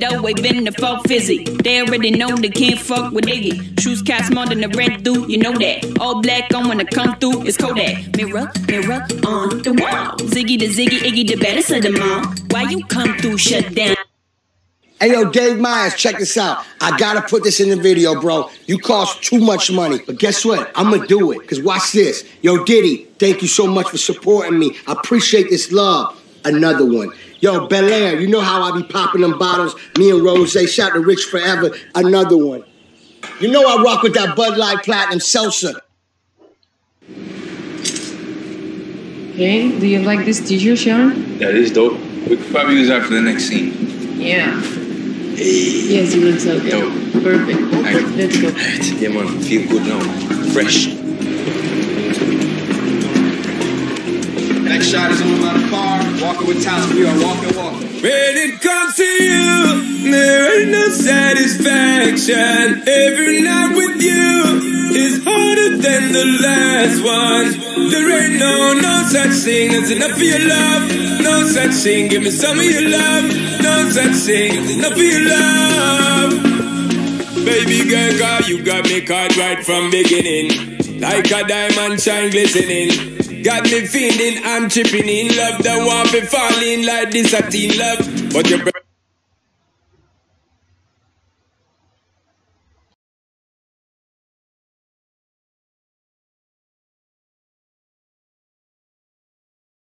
window, waving the fuck fizzy. They already know they can't fuck with Iggy. Shoes cast more than the red do, you know that. All black on when I come through, it's Kodak. Mirror, mirror on the wall. Ziggy the Ziggy, Iggy the baddest of them all. Why you come through, shut down? Hey, yo, Dave Myers, check this out. I gotta put this in the video, bro. You cost too much money. But guess what? I'm gonna do it. Because watch this. Yo, Diddy, thank you so much for supporting me. I appreciate this love. Another one. Yo, Bel Air, you know how I be popping them bottles? Me and Rose, shout to Rich Forever. Another one. You know I rock with that Bud Light Platinum Seltzer. Okay, do you like this t-shirt, Sean? That is dope. We could probably use that for the next scene. Yeah. Yes, you look so good. Dope. Perfect. Let's go. Yeah, man. Feel good now. Fresh. Next shot is on my car. Walking with talent. We are walking. When it comes to you, there ain't no satisfaction. Every night with you is harder than the last one. There ain't no such thing as enough of your love. No such thing, give me some of your love. No such thing as enough of your love. Baby girl, girl, you got me caught right from beginning. Like a diamond shine glistening. Got me feeling I'm tripping in love. Don't want me falling like this a teen love. But your